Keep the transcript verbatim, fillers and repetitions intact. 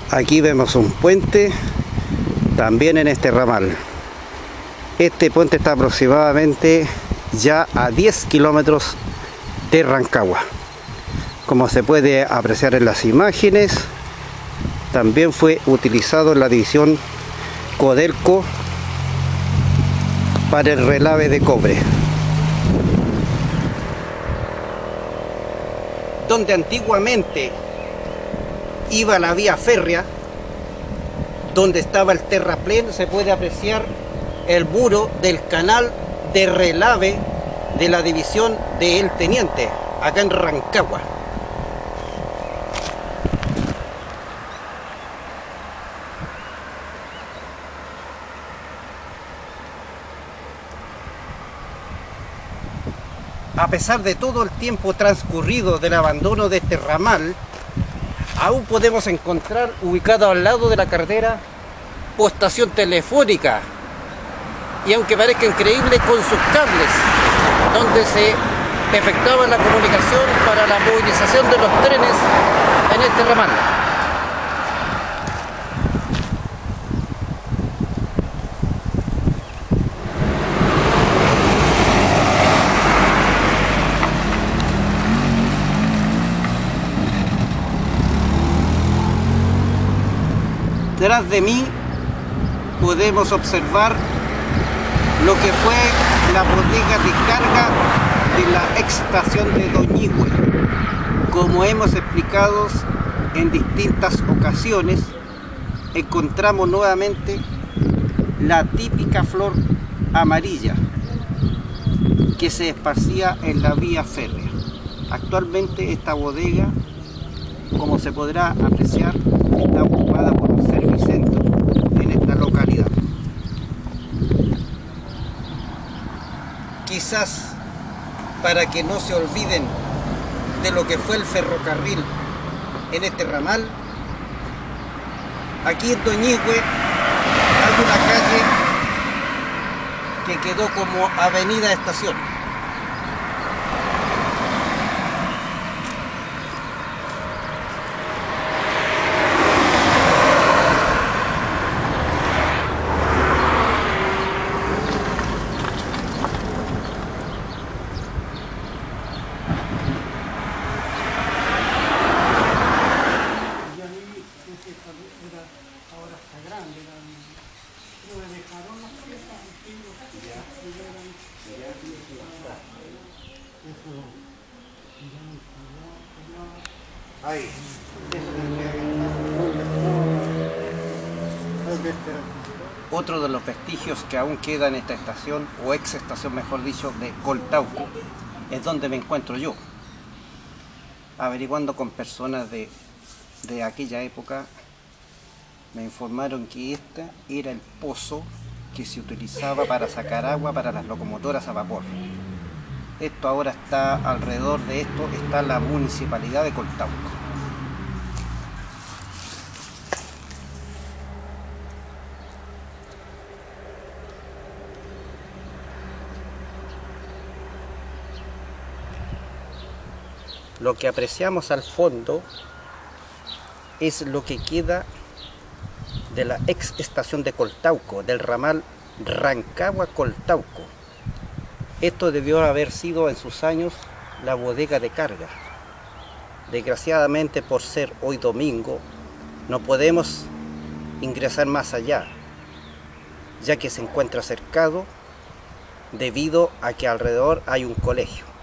Aquí vemos un puente también en este ramal. Este puente está aproximadamente ya a diez kilómetros de Rancagua. Como se puede apreciar en las imágenes, también fue utilizado en la división Codelco para el relave de cobre. Donde antiguamente iba la vía férrea, donde estaba el terraplén, se puede apreciar el muro del canal de relave de la división de El Teniente, acá en Rancagua. A pesar de todo el tiempo transcurrido del abandono de este ramal, aún podemos encontrar ubicado al lado de la carretera postación telefónica, y aunque parezca increíble, con sus cables, donde se efectuaba la comunicación para la movilización de los trenes en este ramal. Detrás de mí podemos observar lo que fue la bodega de carga de la ex estación de Doñihue. Como hemos explicado en distintas ocasiones, encontramos nuevamente la típica flor amarilla que se esparcía en la vía férrea. Actualmente esta bodega, como se podrá apreciar, está ocupada por un servicentro en esta localidad. Quizás para que no se olviden de lo que fue el ferrocarril en este ramal, aquí en Doñihue hay una calle que quedó como Avenida Estación. Ahí. Otro de los vestigios que aún queda en esta estación, o ex estación mejor dicho, de Coltauco, es donde me encuentro yo. Averiguando con personas de, de aquella época, me informaron que este era el pozo que se utilizaba para sacar agua para las locomotoras a vapor. Esto ahora está, alrededor de esto está la municipalidad de Coltauco. Lo que apreciamos al fondo es lo que queda de la ex estación de Coltauco, del ramal Rancagua-Coltauco. Esto debió haber sido en sus años la bodega de carga. Desgraciadamente, por ser hoy domingo, no podemos ingresar más allá, ya que se encuentra cercado debido a que alrededor hay un colegio.